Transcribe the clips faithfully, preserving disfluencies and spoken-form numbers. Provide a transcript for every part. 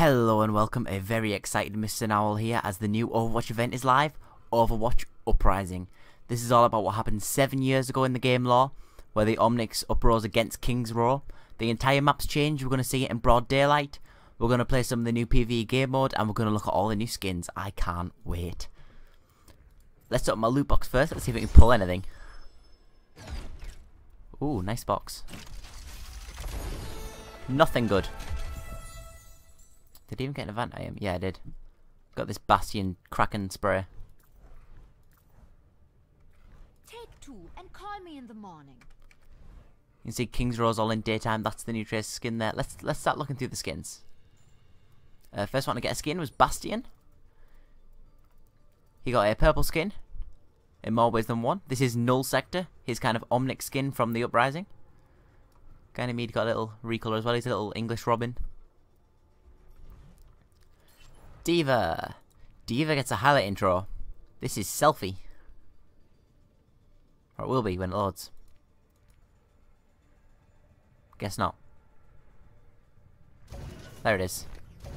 Hello and welcome, a very excited Mister Narwhal here as the new Overwatch event is live, Overwatch Uprising. This is all about what happened seven years ago in the game lore, where the Omnics uprose against King's Row. The entire map's changed, we're going to see it in broad daylight, we're going to play some of the new PvE game mode, and we're going to look at all the new skins. I can't wait. Let's open my loot box first, let's see if we can pull anything. Ooh, nice box. Nothing good. Did I even get an event item? Yeah, I did. Got this Bastion Kraken spray. Take two and call me in the morning. You can see King's Row's all in daytime. That's the new Tracer skin there. Let's let's start looking through the skins. Uh, first one to get a skin was Bastion. He got a purple skin in more ways than one. This is Null Sector, his kind of Omnic skin from the Uprising. Ganymede got a little recolor as well. He's a little English Robin. D.Va. D.Va gets a highlight intro. This is Selfie. Or it will be when it loads. Guess not. There it is.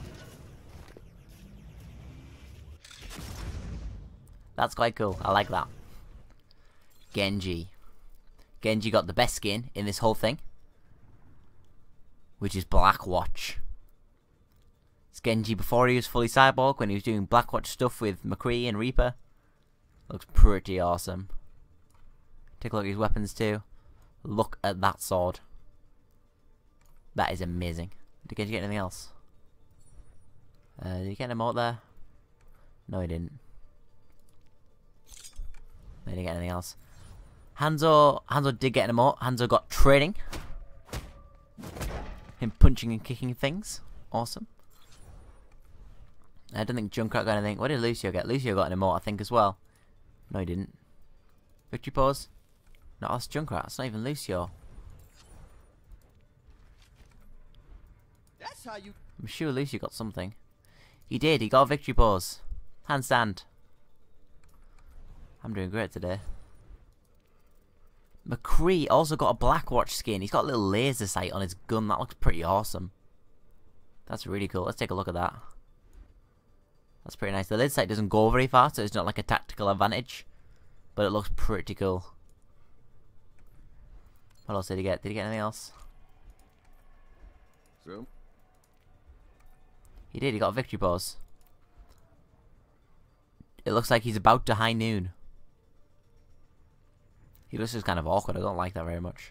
That's quite cool. I like that. Genji. Genji got the best skin in this whole thing, which is Blackwatch. It's Genji before he was fully cyborg, when he was doing Blackwatch stuff with McCree and Reaper. Looks pretty awesome. Take a look at his weapons too. Look at that sword. That is amazing. Did Genji get anything else? Uh, did he get an emote there? No, he didn't. No, he didn't get anything else. Hanzo, Hanzo did get an emote. Hanzo got training. Him punching and kicking things. Awesome. I don't think Junkrat got anything. What did Lucio get? Lucio got an emote, I think, as well. No, he didn't. Victory pose? No, that's Junkrat. It's not even Lucio. That's how you. I'm sure Lucio got something. He did. He got a victory pose. Handstand. I'm doing great today. McCree also got a Blackwatch skin. He's got a little laser sight on his gun. That looks pretty awesome. That's really cool. Let's take a look at that. That's pretty nice. The laser sight doesn't go very far, so it's not like a tactical advantage, but it looks pretty cool. What else did he get? Did he get anything else? So? He did. He got a victory pose. It looks like he's about to high noon. He looks just kind of awkward. I don't like that very much.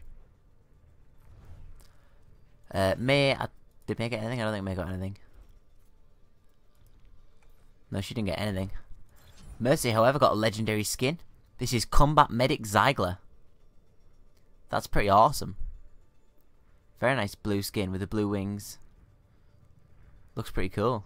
Uh, May, I, did May get anything? I don't think May got anything. No, she didn't get anything. Mercy, however, got a legendary skin. This is Combat Medic Ziegler. That's pretty awesome. Very nice blue skin with the blue wings. Looks pretty cool.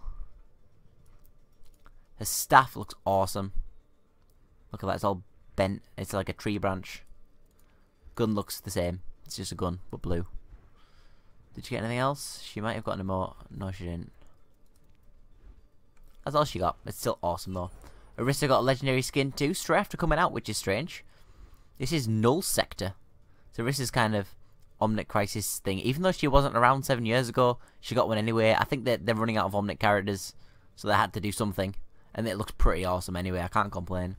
Her staff looks awesome. Look at that, it's all bent. It's like a tree branch. Gun looks the same. It's just a gun, but blue. Did she get anything else? She might have gotten a more. No, she didn't. That's all she got. It's still awesome though. Orisa got a legendary skin too, straight after coming out, which is strange. This is Null Sector. So Orisa's kind of Omnic Crisis thing. Even though she wasn't around seven years ago, she got one anyway. I think that they're running out of Omnic characters, so they had to do something. And it looks pretty awesome anyway. I can't complain.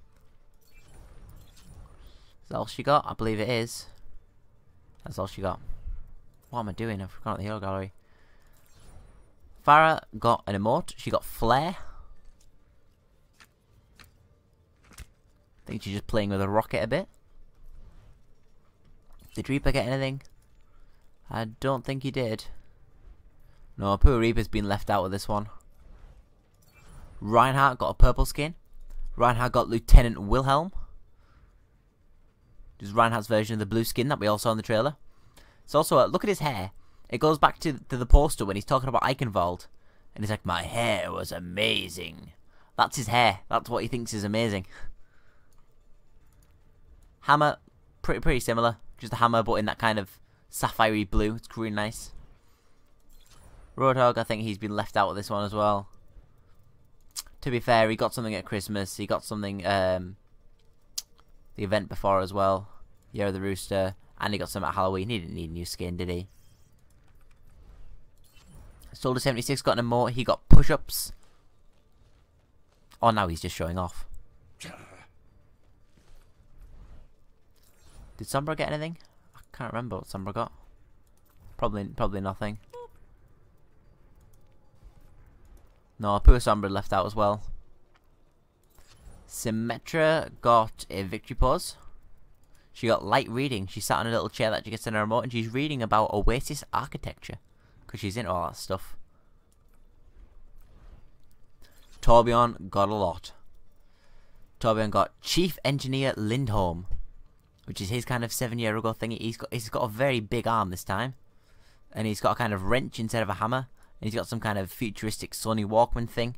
Is that all she got? I believe it is. That's all she got. What am I doing? I've forgotten the hero gallery. Farah got an emote. She got Flare. I think she's just playing with a rocket a bit. Did Reaper get anything? I don't think he did. No, poor Reaper's been left out of this one. Reinhardt got a purple skin. Reinhardt got Lieutenant Wilhelm. Just Reinhardt's version of the blue skin that we all saw in the trailer. It's also, uh, look at his hair. It goes back to, to the poster when he's talking about Eichenwald. And he's like, my hair was amazing. That's his hair. That's what he thinks is amazing. Hammer, pretty pretty similar. Just a hammer, but in that kind of sapphire blue. It's really nice. Roadhog, I think he's been left out of this one as well. To be fair, he got something at Christmas. He got something um, the event before as well. Year of the Rooster. And he got some at Halloween. He didn't need a new skin, did he? Soldier seventy-six got an emote. He got push-ups. Oh, now he's just showing off. Did Sombra get anything? I can't remember what Sombra got. Probably, probably nothing. No, poor Sombra left out as well. Symmetra got a victory pose. She got light reading. She sat on a little chair that she gets in her remote, and she's reading about Oasis architecture because she's into all that stuff. Torbjorn got a lot. Torbjorn got Chief Engineer Lindholm, which is his kind of seven year ago thing. He's got he's got a very big arm this time, and he's got a kind of wrench instead of a hammer, and he's got some kind of futuristic Sony Walkman thing.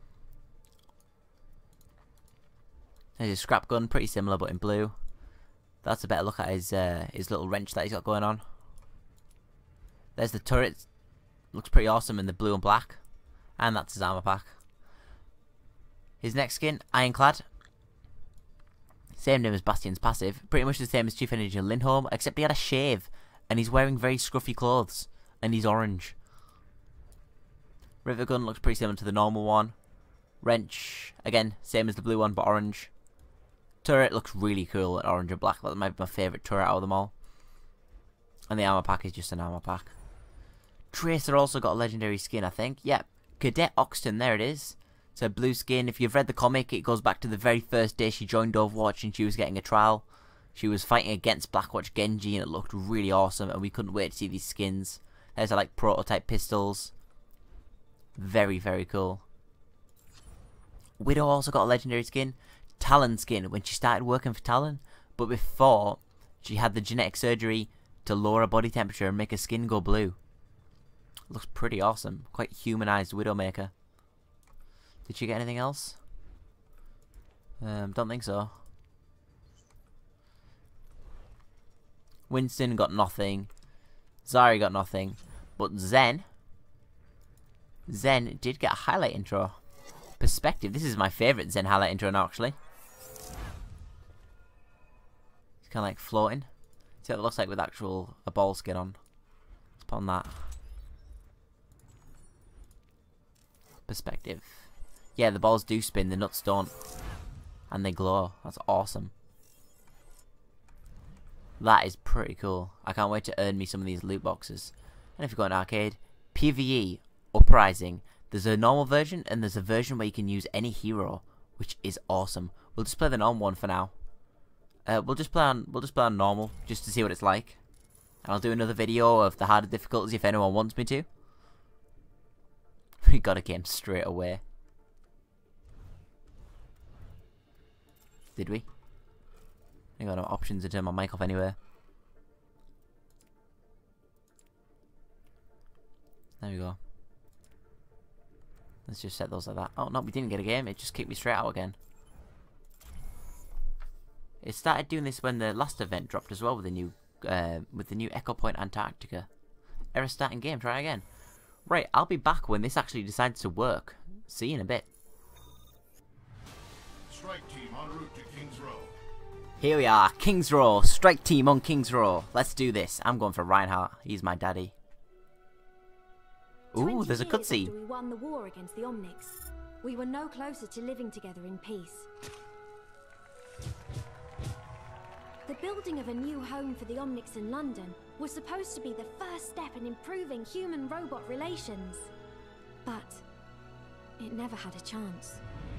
There's his scrap gun, pretty similar but in blue. That's a better look at his uh, his little wrench that he's got going on. There's the turret, looks pretty awesome in the blue and black, and that's his armor pack. His next skin, Ironclad. Same name as Bastion's passive. Pretty much the same as Chief Engineer Lindholm, except he had a shave. And he's wearing very scruffy clothes. And he's orange. River Gun looks pretty similar to the normal one. Wrench, again, same as the blue one, but orange. Turret looks really cool in orange and black. That might be my favourite turret out of them all. And the armor pack is just an armor pack. Tracer also got a legendary skin, I think. Yep, Cadet Oxton, there it is. So blue skin. If you've read the comic, it goes back to the very first day she joined Overwatch and she was getting a trial. She was fighting against Blackwatch Genji and it looked really awesome and we couldn't wait to see these skins. There's are like prototype pistols. Very, very cool. Widow also got a legendary skin. Talon skin when she started working for Talon. But before, she had the genetic surgery to lower her body temperature and make her skin go blue. Looks pretty awesome. Quite humanized Widowmaker. Did she get anything else? Um, don't think so. Winston got nothing. Zari got nothing. But Zen... Zen did get a highlight intro. Perspective. This is my favourite Zen highlight intro now, actually. It's kind of like floating. See what it looks like with actual a ball skin on. Let's put on that. Perspective. Yeah, the balls do spin, the nuts don't. And they glow. That's awesome. That is pretty cool. I can't wait to earn me some of these loot boxes. And if you go in arcade, PvE, Uprising. There's a normal version and there's a version where you can use any hero, which is awesome. We'll just play the normal one for now. Uh, we'll just play on we'll just play on normal just to see what it's like. And I'll do another video of the harder difficulties if anyone wants me to. We got a game straight away. Did we? I got no options to turn my mic off anywhere. There we go. Let's just set those like that. Oh no, we didn't get a game. It just kicked me straight out again. It started doing this when the last event dropped as well with the new, uh, with the new Echo Point Antarctica. Error starting game. Try again. Right, I'll be back when this actually decides to work. See you in a bit. Strike team en route to King's Row. Here we are, King's Row. Strike team on King's Row. Let's do this. I'm going for Reinhardt. He's my daddy. Ooh, there's a cutscene. We won the war against the Omnics. We were no closer to living together in peace. The building of a new home for the Omnics in London was supposed to be the first step in improving human-robot relations. But it never had a chance.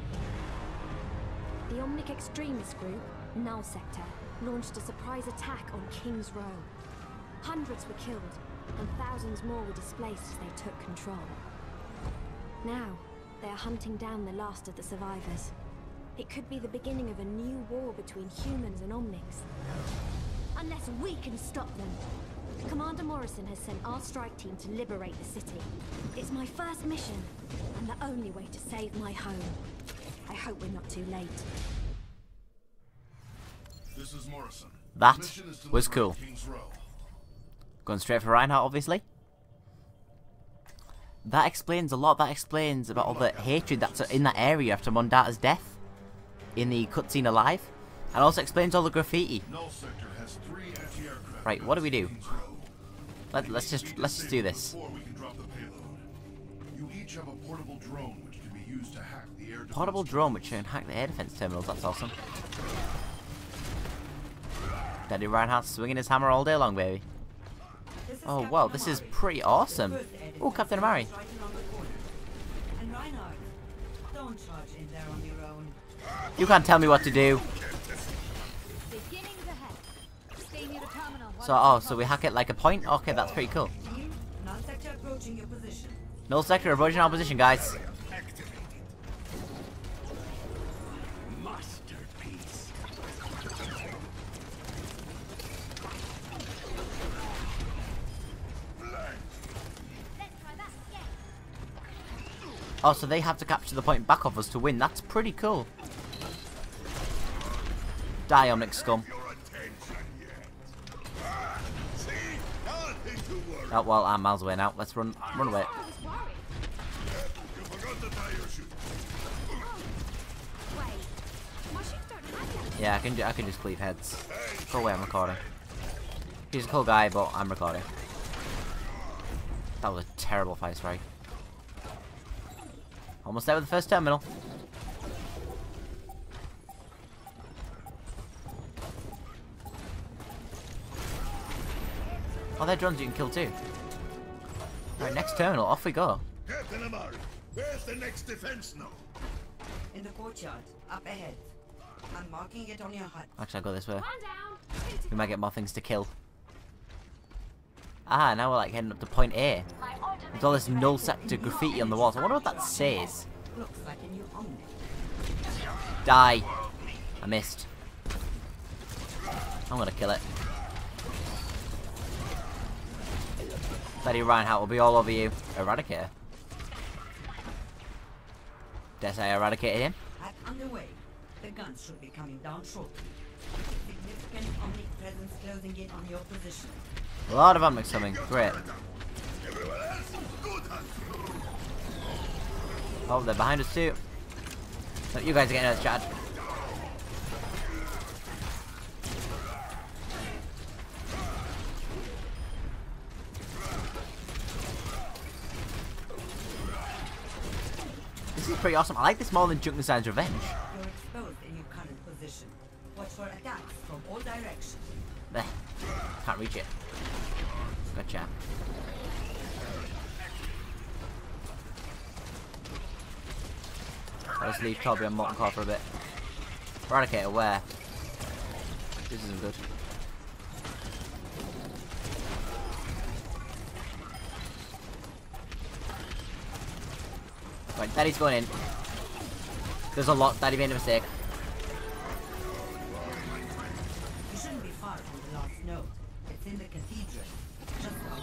The Omnic extremist group, Null Sector, launched a surprise attack on King's Row. Hundreds were killed, and thousands more were displaced as they took control. Now, they are hunting down the last of the survivors. It could be the beginning of a new war between humans and Omnics. Unless we can stop them. Commander Morrison has sent our strike team to liberate the city. It's my first mission, and the only way to save my home. I hope we're not too late. This is Morrison. That Mission is to was liberate cool. King's Row. Going straight for Reinhardt, obviously. That explains a lot. That explains about all the hatred that's in that area after Mondata's death in the cutscene Alive. And also explains all the graffiti. Null Sector has three anti-aircraft Right, what do we do? guns at King's Row. Let, let's just let's just do this. Before we can drop the payload. You each have a portable drone which can be used to hack the air defense. Portable drone which can hack the air defense terminals. That's awesome. Daddy Reinhardt's swinging his hammer all day long, baby. Oh wow, this is pretty awesome. Oh, Captain Amari. And Reinhardt, don't charge in there on your own. You can't tell me what to do. Beginnings ahead. Stay near the terminal. So, oh, so we hack it like a point? Okay, that's pretty cool. Team, null sector approaching your position. Null sector approaching our position, guys. Masterpiece. Let's try that again. Oh, so they have to capture the point back of us to win. That's pretty cool. Die, Omnic scum. Oh, well, I'm miles away now. Let's run, run away. Yeah, I can, I can just cleave heads. Go away, I'm recording. He's a cool guy, but I'm recording. That was a terrible fire strike. Almost there with the first terminal. Oh, they're drones you can kill too. Right, next terminal, off we go. Captain Amari, where's the next defense node? In the courtyard, up ahead. I'm marking it on your hut. Actually, I'll go this way. We might get more things to kill. Ah, now we're like heading up to point A. There's all this null sector graffiti on the walls. I wonder what that says. Looks like a new Omnic. Die. I missed. I'm gonna kill it. Daddy Reinhardt will be all over you. Eradicator. Dare say I eradicated him? Hack underway. The guns should be coming down shortly. Significant Omnic presence closing in on your position. A lot of Omnics coming. Great. Oh, they're behind us too. No, you guys are getting us, Chad. This is pretty awesome. I like this more than Junkenstein's Revenge. You're exposed in your current position. Watch for attacks from all directions. There. Can't reach it. Gotcha. I'll just leave Toby on Molten Core for a bit. Eradicator, where? This isn't good. Right, Daddy's going in. There's a lot. Daddy made a mistake. You shouldn't be far from the last node. It's in the cathedral. Just up.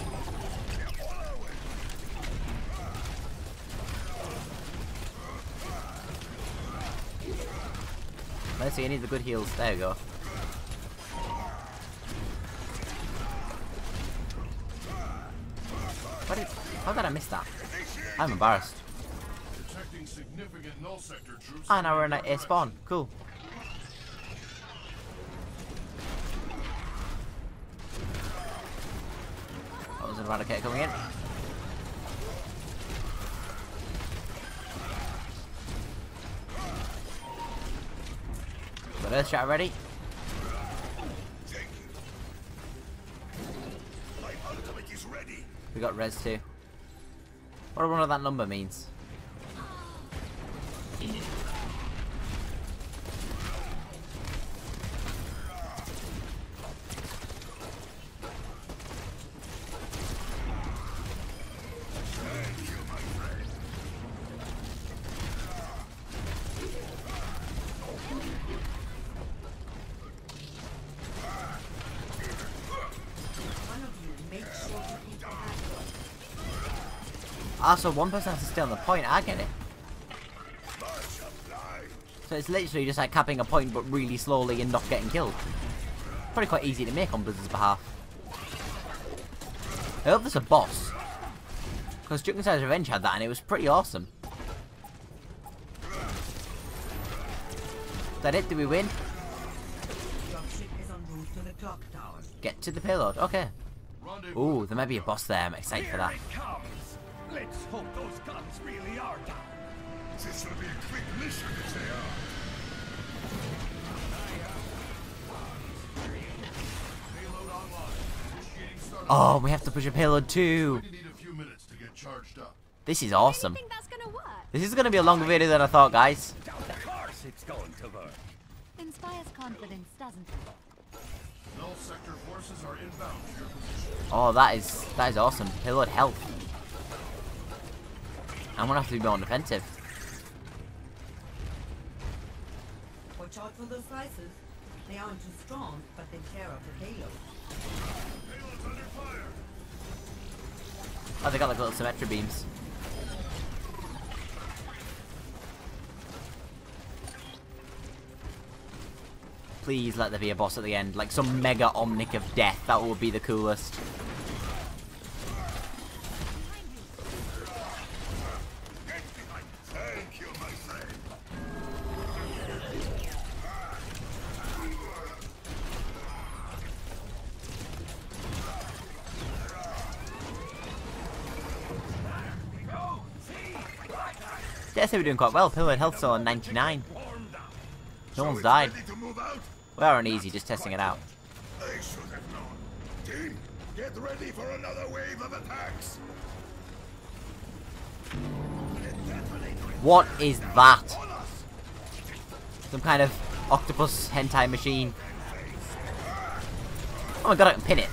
Let's see, he needs the good heals. There you go. What did, how did I miss that? I'm embarrassed. Detecting significant null sector troops. Ah, now we're in a, a spawn. Cool. That was an Eradicator coming in. Got Earth Shatter ready. My ultimate is ready. We got res too. What do I wonder what that number means? One of you make sure to keep the hat on. Ah, so one person has to stay on the point. I get it. So it's literally just like capping a point, but really slowly and not getting killed. Probably quite easy to make on Blizzard's behalf. I hope there's a boss. Because Junkenstein's Revenge had that and it was pretty awesome. Is that it? Did we win? Dropship is en route to the clock tower. Get to the payload. Okay. Rendezvous. Ooh, there might be a boss there. I'm excited for that. Here it comes. Let's hope those guns really are down. This will be a quick mission if they are. Payload online. Initiating startup. Oh, we have to push a payload too. We need a few minutes to get charged up. This is I awesome. think that's gonna work. This is going to be a longer video than I thought, guys. Of course it's going to work. Inspires confidence, doesn't it? Null sector forces are inbound to your position. Oh, that is that is awesome. Payload health. I'm gonna have to be more defensive. Watch out for those slices. They aren't too strong, but they tear up the payload. Payload's under fire. Oh, they got like little symmetry beams. Please let there be a boss at the end, like some mega omnic of death. That would be the coolest. Thank you, my friend. Yeah, so we're doing quite well. Payload health's still on ninety-nine. No one's It's died. ready to move out? We are on easy, just testing it out. I should have known. Team, get ready for another wave of attacks. What is that? Some kind of octopus hentai machine. Oh my god, I can pin it.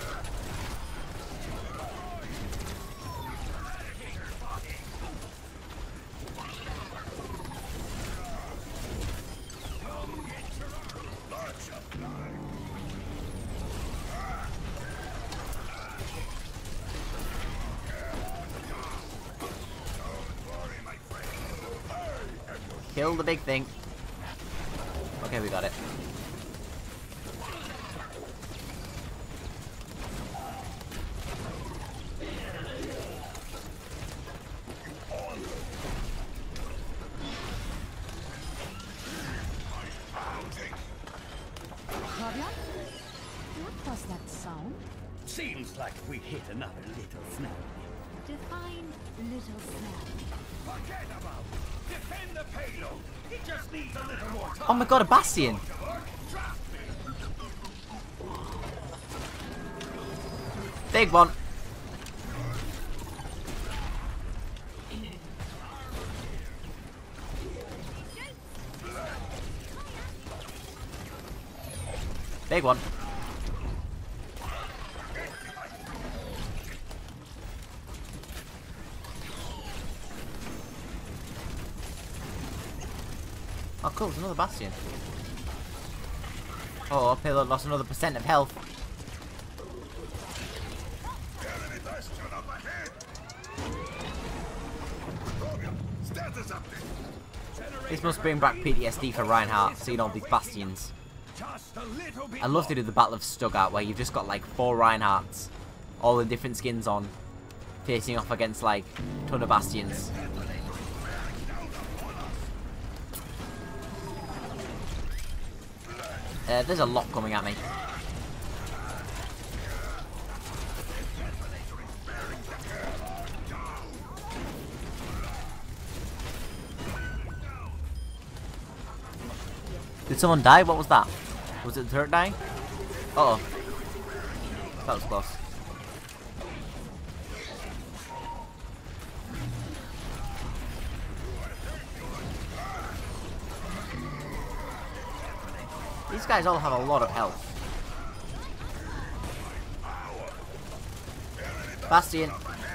Kill the big thing. Okay, we got it. Claudia? What was that sound? Seems like we hit another little snag. Define little snap. Forget about it. Defend the payload. It just needs a little more time. Oh my god, a bastion! Big one. Big one. Oh cool, there's another bastion. Oh, payload lost another percent of health. Enemy bastion up ahead. Robin, status update. This must bring back P T S D for Reinhardt, seeing all these bastions. Just a little bit I'd love to more. do the Battle of Stuttgart, where you've just got like four Reinhardts, all the different skins on, facing off against like a ton of bastions. Uh, there's a lot coming at me. Did someone die? What was that? Was it the turret dying? Uh oh. That was close. These guys all have a lot of health. Bastion.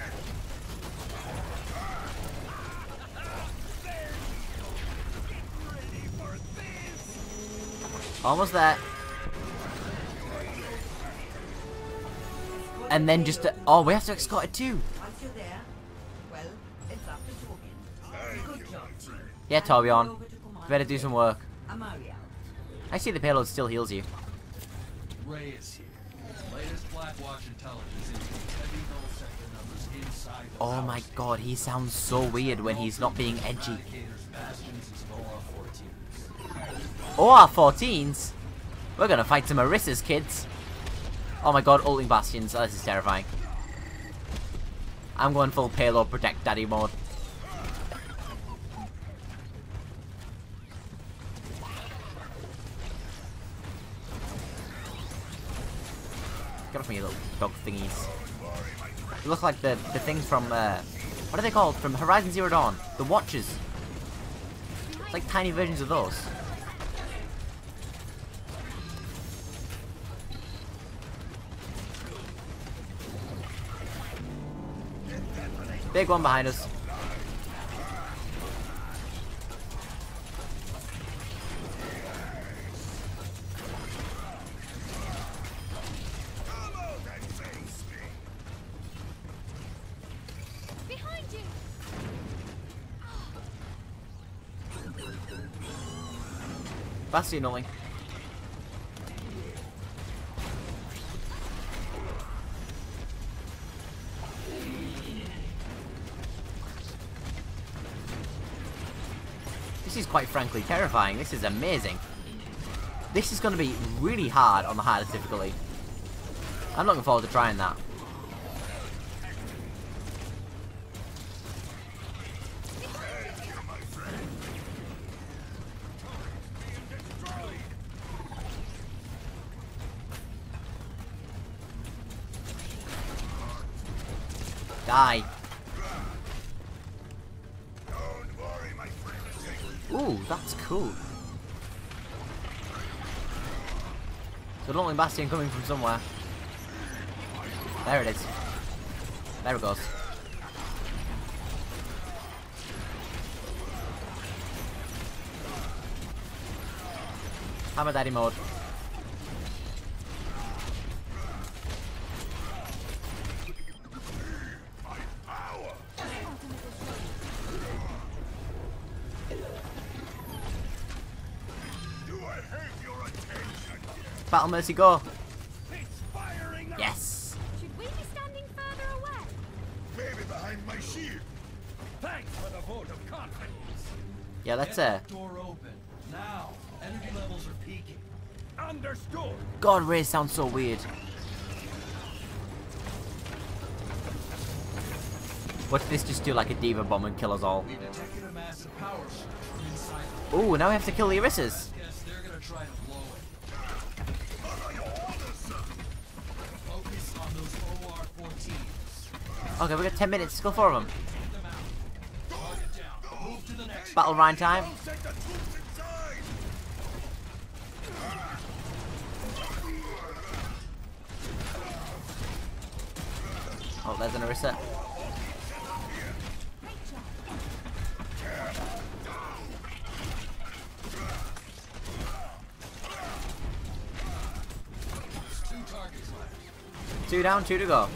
Almost there. And then just... Uh, oh, we have to escort it too. Once you're there, well, it's up to Torbjorn. Good job, team. Yeah, Hand it Torbjorn. over to Commander Better do some work. Amaria. I see the payload still heals you. Ray is here. Latest Blackwatch intelligence indicates heavy null sector numbers inside the Oh my power god, he sounds so weird when he's not being edgy. station. Bastions and O R fourteens. O R fourteens? We're gonna fight some Orissas, kids. Oh my god, ulting bastions. Oh, this is terrifying. I'm going full payload protect daddy mode. Get off me, you little dog thingies. They look like the, the things from, uh, what are they called? From Horizon Zero Dawn. The Watchers. It's like tiny versions of those. Big one behind us. Behind you. Bastion only. This is quite frankly terrifying. This is amazing. This is going to be really hard on the hardest difficulty. I'm looking forward to trying that. Die. Ooh, that's cool. So an only bastion coming from somewhere. There it is. There it goes. Hammer daddy mode. Battle Mercy, go! Yes! Should we be standing further away? Maybe behind my shield. Thanks for the vote of confidence. Yeah, let's Get uh that door open. Now. Energy levels are peaking. Understood. God, Ray sounds so weird. What if this just do like a diva bomb and kill us all? We detected a massive power surge from inside the Ooh, now we have to kill the Irissas. Guess they're gonna try to blow it. Focus on those O R fourteens. Okay, we got ten minutes to go for them. Get them out. Target down. Move to the next. Battle Rhine time. Take the troops inside. Oh, there's an Irissa. Two targets left. Two down, two to go.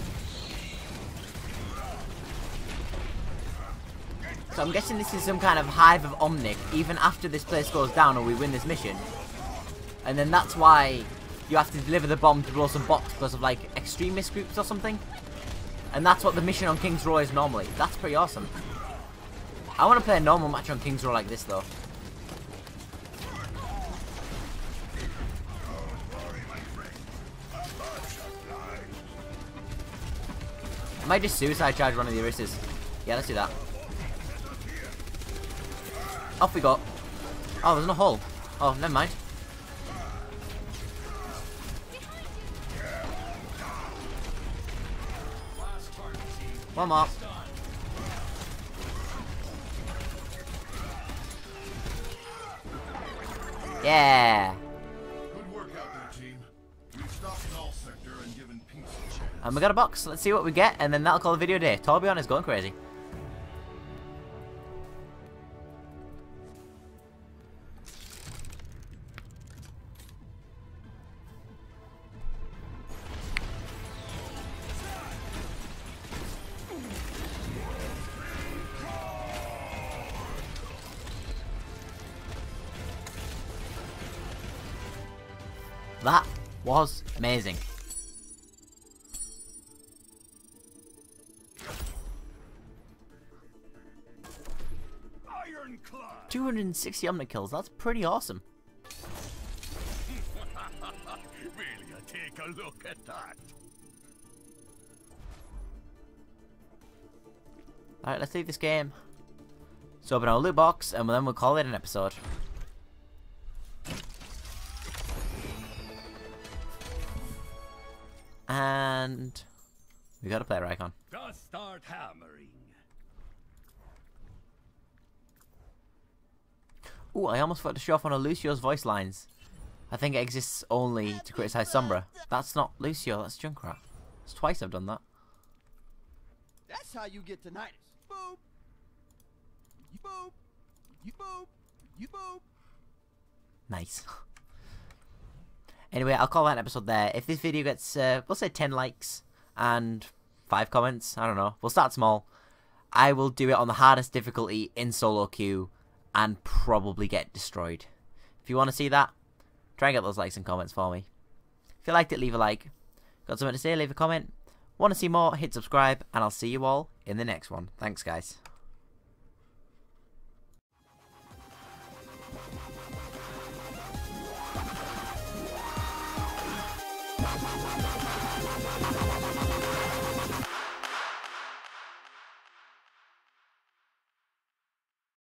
So I'm guessing this is some kind of hive of Omnic, even after this place goes down or we win this mission. And then that's why you have to deliver the bomb to blow some bots because of like extremist groups or something. And that's what the mission on King's Row is normally. That's pretty awesome. I want to play a normal match on King's Row like this though. I might just suicide charge one of the Irissas. Yeah, let's do that. Off we go. Oh, there's no hole. Oh, never mind. Last target team. One more. It's done. Yeah. Good work out there, team. We've stopped Null Sector and given peace a chance. And we got a box. Let's see what we get, and then that'll call the video a day. Torbjorn is going crazy. That was amazing. Ironclad. two hundred sixty Omnic kills. That's pretty awesome. Will you take a look at that? Alright, let's leave this game. So open our loot box, and then we'll call it an episode. And we got a player icon. Just start hammering. Ooh, I almost forgot to show off one of Lucio's voice lines. I think it exists only to criticize Sombra. That's not Lucio, that's Junkrat. It's twice I've done that. That's how you get tinnitus. Boop. You boop. You boop. You boop. Nice. Anyway, I'll call that an episode there. If this video gets, uh, we'll say ten likes and five comments, I don't know. We'll start small. I will do it on the hardest difficulty in solo queue and probably get destroyed. If you want to see that, try and get those likes and comments for me. If you liked it, leave a like. Got something to say, leave a comment. Want to see more, hit subscribe, and I'll see you all in the next one. Thanks, guys. We'll be right back.